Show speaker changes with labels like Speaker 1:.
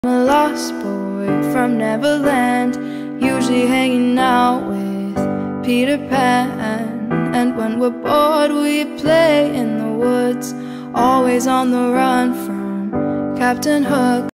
Speaker 1: A lost boy from Neverland, usually hanging out with Peter Pan. And when we're bored we play in the woods, always on the run from Captain Hook.